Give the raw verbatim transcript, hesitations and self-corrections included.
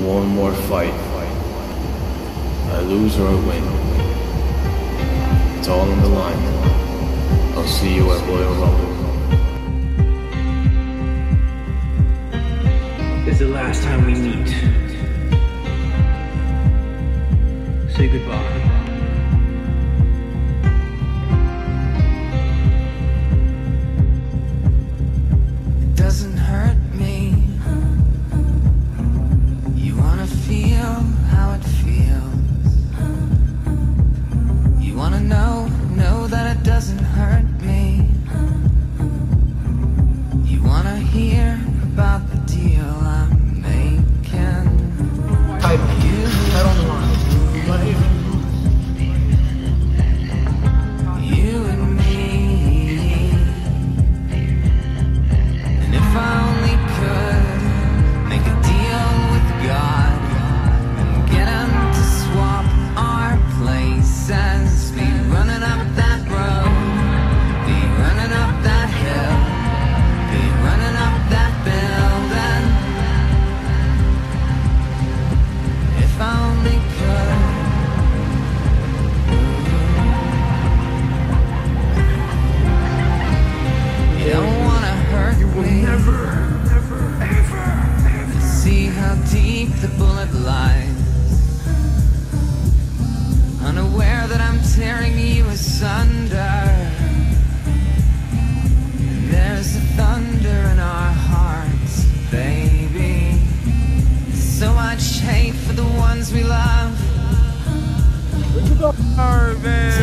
One more fight. I lose or I win. It's all on the line. I'll see you at Royal Rumble. This is the last time we meet. Say goodbye. It doesn't hurt me. You wanna feel how it feels. You wanna know, know that it doesn't hurt me. You wanna hear about the deal I'm making. Title. Head on the line. You and me. And if I only could make a deal with God and get him to swap our places, be running up that road, be running up that hill, be running up that building. If I only could. You don't wanna hurt You will me. never, never, ever, ever. See how deep the bullet lies, unaware that I'm tearing you asunder. And there's a thunder in our hearts, baby. So much hate for the ones we love. Alright, man.